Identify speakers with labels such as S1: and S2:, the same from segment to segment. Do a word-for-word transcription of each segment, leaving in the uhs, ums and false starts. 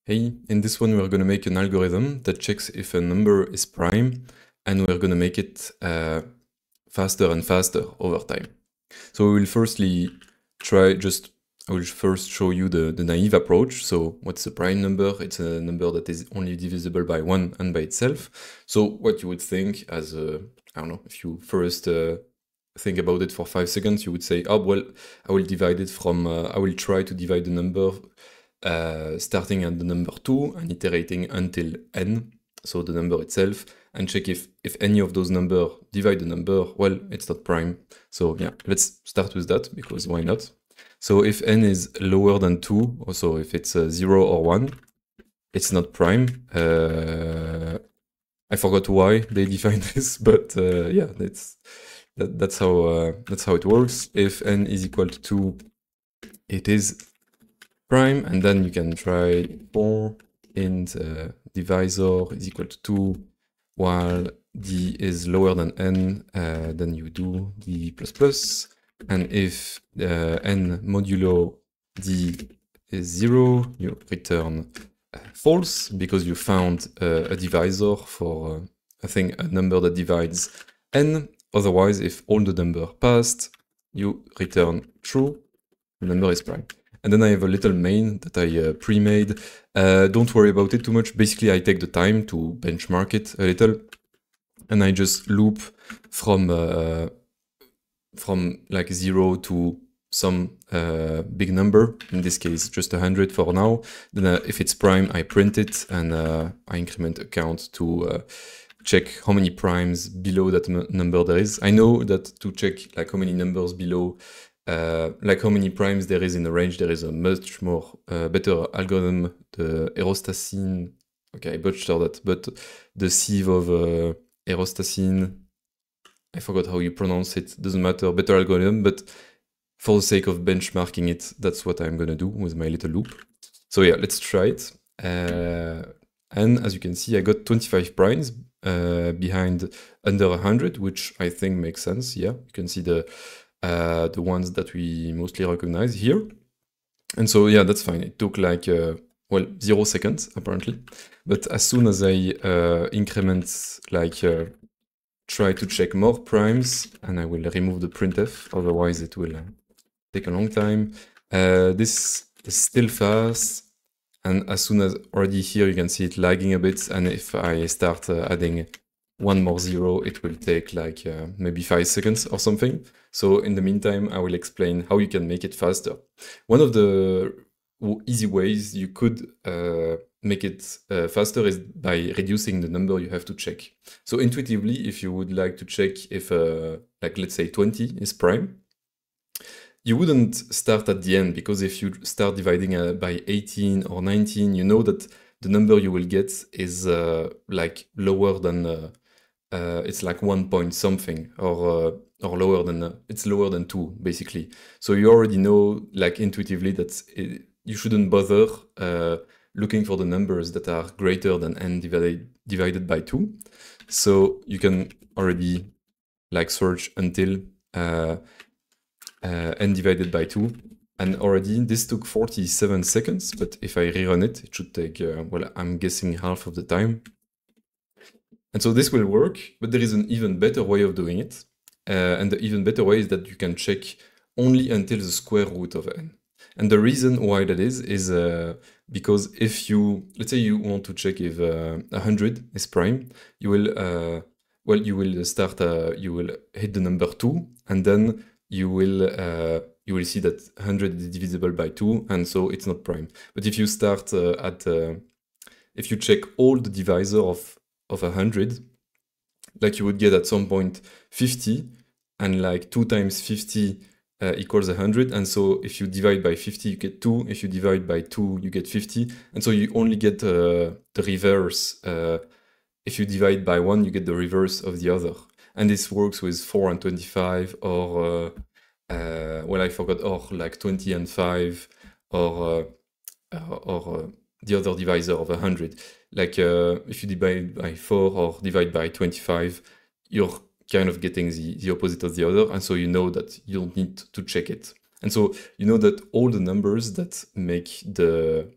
S1: Hey, in this one we're going to make an algorithm that checks if a number is prime, and we're going to make it uh, faster and faster over time. So we will firstly try just, I will first show you the, the naive approach. So what's a prime number? It's a number that is only divisible by one and by itself. So what you would think as a, I don't know, if you first uh, think about it for five seconds, you would say, oh, well, I will divide it from, uh, I will try to divide the number Uh, starting at the number two and iterating until n, so the number itself, and check if, if any of those numbers divide the number, well, it's not prime. So yeah, let's start with that, because why not? So if n is lower than two, also if it's uh, zero or one, it's not prime. Uh, I forgot why they define this, but uh, yeah, that's that, that's how uh, that's how it works. If n is equal to two, it is prime, and then you can try four int uh, divisor is equal to two, while d is lower than n, uh, then you do d plus plus, and if uh, n modulo d is zero, you return uh, false, because you found uh, a divisor for uh, I think a number that divides n. Otherwise, if all the number passed, you return true, the number is prime. And then I have a little main that I uh, pre-made. Uh, don't worry about it too much. Basically, I take the time to benchmark it a little, and I just loop from uh, from like zero to some uh, big number. In this case, just one hundred for now. Then uh, if it's prime, I print it, and uh, I increment a count to uh, check how many primes below that number there is. I know that to check like how many numbers below, Uh, like how many primes there is in a range, there is a much more uh, better algorithm, the Erostacin. Okay, I butchered that, but the sieve of uh, Erostacin, I forgot how you pronounce it, doesn't matter, better algorithm, but for the sake of benchmarking it, that's what I'm gonna do with my little loop. So yeah, let's try it. Uh, and as you can see, I got twenty-five primes uh, behind under one hundred, which I think makes sense. Yeah, you can see the Uh, the ones that we mostly recognize here. And so, yeah, that's fine. It took like, uh, well, zero seconds, apparently. But as soon as I uh, increment, like, uh, try to check more primes, and I will remove the printf, otherwise it will uh, take a long time. Uh, this is still fast. And as soon as already here, you can see it lagging a bit. And if I start uh, adding one more zero, it will take like uh, maybe five seconds or something. So in the meantime, I will explain how you can make it faster. One of the easy ways you could uh, make it uh, faster is by reducing the number you have to check. So intuitively, if you would like to check if, uh, like let's say twenty is prime, you wouldn't start at the end, because if you start dividing uh, by eighteen or nineteen, you know that the number you will get is uh, like lower than uh, Uh, it's like one point something, or uh, or lower than uh, it's lower than two, basically. So you already know, like intuitively, that it, you shouldn't bother uh, looking for the numbers that are greater than n divided divided by two. So you can already like search until uh, uh, n divided by two, and already this took forty-seven seconds. But if I rerun it, it should take uh, well, I'm guessing half of the time. And so this will work, but there is an even better way of doing it. Uh, and the even better way is that you can check only until the square root of n. And the reason why that is, is uh, because if you, let's say you want to check if uh, one hundred is prime, you will, uh, well, you will start, uh, you will hit the number two, and then you will, uh, you will see that one hundred is divisible by two, and so it's not prime. But if you start uh, at, uh, if you check all the divisor of of one hundred, like you would get at some point fifty, and like two times fifty uh, equals one hundred, and so if you divide by fifty, you get two, if you divide by two, you get fifty, and so you only get uh, the reverse. Uh, if you divide by one, you get the reverse of the other. And this works with four and twenty-five, or, uh, uh, well, I forgot, or like twenty and five, or, uh, or uh, the other divisor of one hundred. Like uh, if you divide by four or divide by twenty-five, you're kind of getting the, the opposite of the other, and so you know that you don't need to check it. And so you know that all the numbers that make the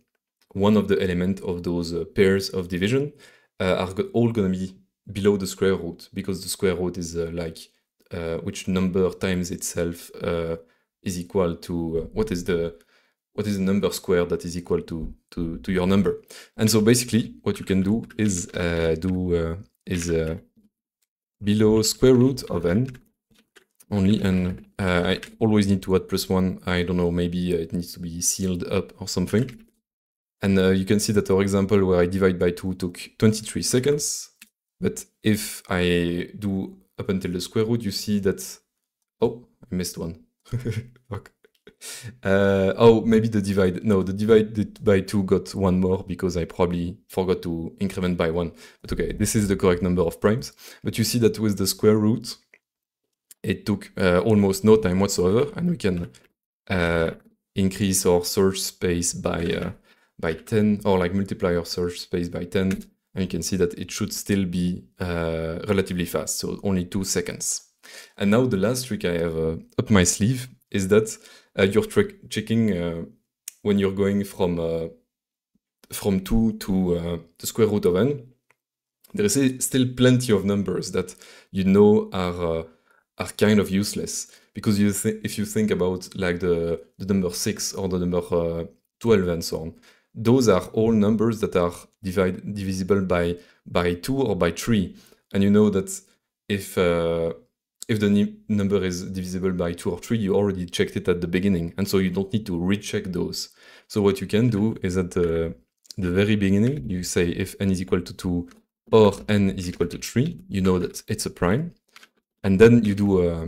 S1: one of the elements of those uh, pairs of division uh, are go all gonna be below the square root, because the square root is uh, like uh, which number times itself uh, is equal to uh, what is the what is the number squared that is equal to to to your number. And so basically, what you can do is uh, do uh, is uh, below square root of n only, and uh, I always need to add plus one. I don't know, maybe it needs to be sealed up or something. And uh, you can see that our example where I divide by two took twenty-three seconds. But if I do up until the square root, you see that, oh, I missed one. Fuck. Uh, oh, maybe the divide, no, the divide by two got one more because I probably forgot to increment by one. But okay, this is the correct number of primes. But you see that with the square root, it took uh, almost no time whatsoever, and we can uh, increase our search space by uh, by ten, or like multiply our search space by ten, and you can see that it should still be uh, relatively fast, so only two seconds. And now the last trick I have uh, up my sleeve is that uh, you're checking uh, when you're going from uh, from two to uh, the square root of n. There is still plenty of numbers that you know are uh, are kind of useless, because you if you think about like the the number six or the number uh, twelve and so on, those are all numbers that are divide divisible by by two or by three, and you know that if uh, if the number is divisible by two or three, you already checked it at the beginning, and so you don't need to recheck those. So what you can do is at the, the very beginning, you say if n is equal to two or n is equal to three, you know that it's a prime, and then you do a,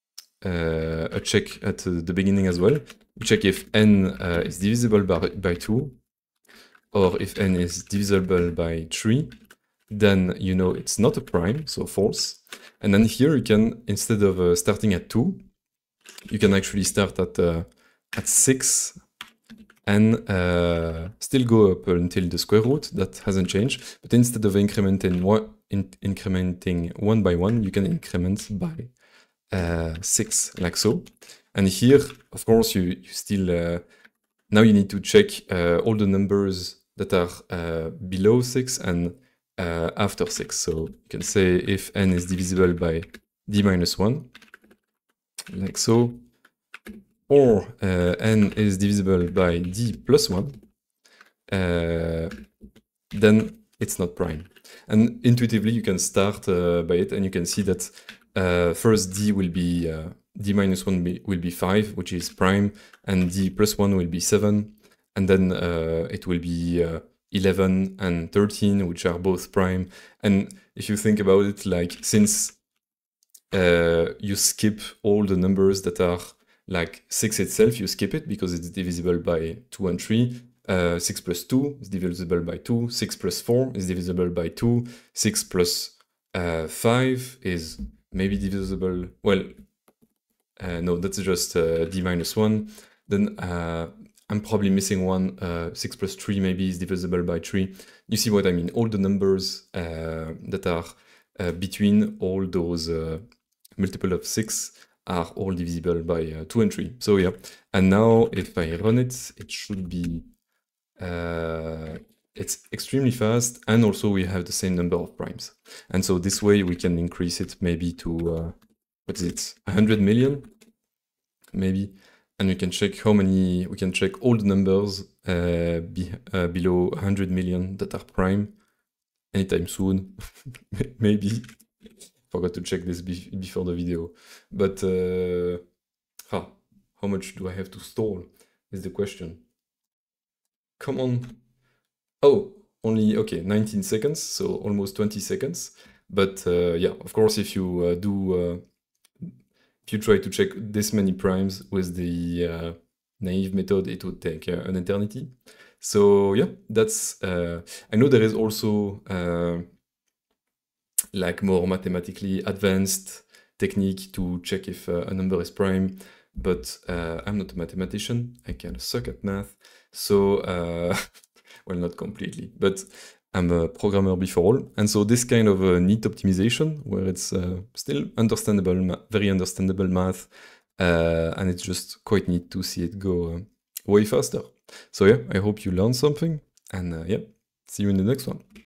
S1: a, a check at the beginning as well. You check if n uh, is divisible by, by two, or if n is divisible by three, then you know it's not a prime, so false. And then here you can, instead of uh, starting at two, you can actually start at uh, at six and uh, still go up until the square root. That hasn't changed. But instead of incrementing one, in, incrementing one by one, you can increment by uh, six, like so. And here, of course, you, you still uh, now you need to check uh, all the numbers that are uh, below six and Uh, after six. So you can say if n is divisible by d minus one, like so, or uh, n is divisible by d plus one, uh, then it's not prime. And intuitively you can start uh, by it, and you can see that uh, first d will be uh, d minus one be, will be five, which is prime, and d plus one will be seven, and then uh, it will be uh, eleven and thirteen, which are both prime. And if you think about it, like, since uh, you skip all the numbers that are like six itself, you skip it because it's divisible by two and three. Uh, six plus two is divisible by two. six plus four is divisible by two. six plus uh, five is maybe divisible, well, uh, no, that's just uh, d minus one. Then uh, I'm probably missing one. Uh, six plus three maybe is divisible by three. You see what I mean? All the numbers uh, that are uh, between all those uh, multiple of six are all divisible by uh, two and three. So yeah, and now if I run it, it should be, uh, it's extremely fast, and also we have the same number of primes. And so this way we can increase it maybe to, uh, what is it, one hundred million, maybe. And we can check how many, we can check all the numbers uh, be, uh, below one hundred million that are prime anytime soon. Maybe. Forgot to check this be before the video. But uh, ah, how much do I have to store is the question. Come on. Oh, only, okay, nineteen seconds, so almost twenty seconds. But uh, yeah, of course, if you uh, do... Uh, If you try to check this many primes with the uh, naive method, it would take uh, an eternity. So yeah, that's, uh, I know there is also uh, like more mathematically advanced technique to check if uh, a number is prime, but uh, I'm not a mathematician, I kind of suck at math. So, uh, well, not completely, but I'm a programmer before all, and so this kind of a neat optimization where it's uh, still understandable, very understandable math, uh, and it's just quite neat to see it go uh, way faster. So yeah, I hope you learned something, And uh, yeah, see you in the next one.